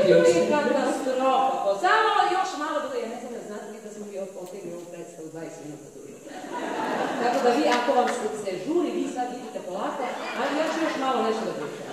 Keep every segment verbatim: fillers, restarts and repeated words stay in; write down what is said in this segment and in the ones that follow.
katastrofa. Samo još malo dugo, ja ne znam da znate da smo mi otegli ovu predstavu dvadeset minuta dugo. Tako da vi, ako vam se žuri, vi sad idite polako, ali ja ću još malo nešto da pričam.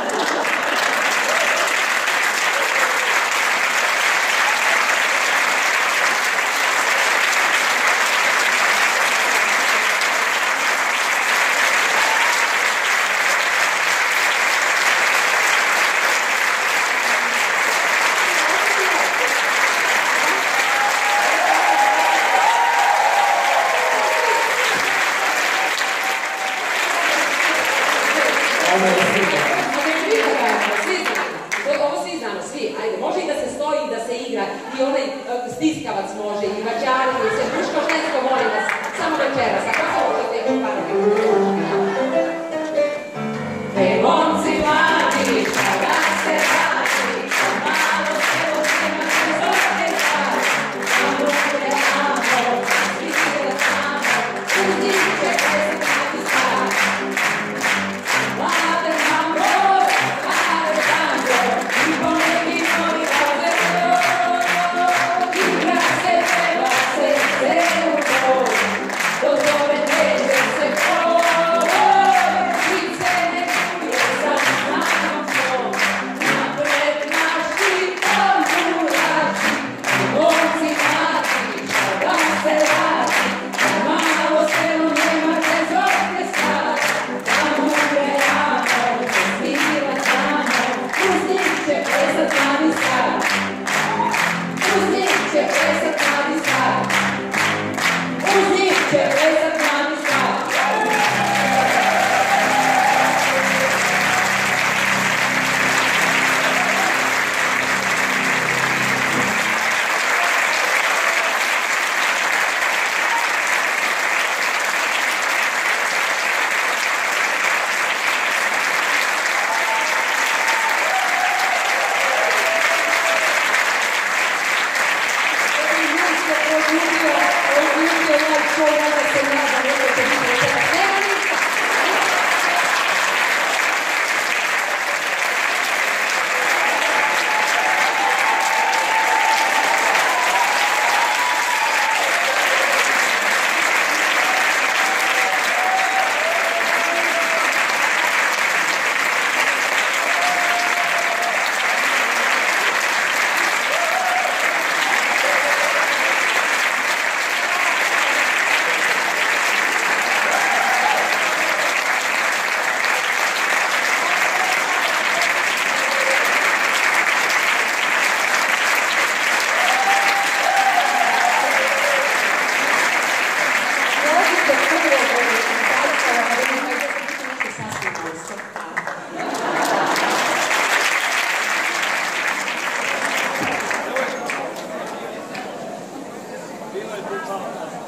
Stiskavac može, i mađari, i se muško žensko, molim vas, samo večeras, ako se možete i parati. E, momci mladi, kada se radi, a malo se otima se zove stvari, a bude amo, svi se da samo, uz njih će presretati stvari. Mlade mambo, mlade tango, i po neki novi rade, Bilo je tu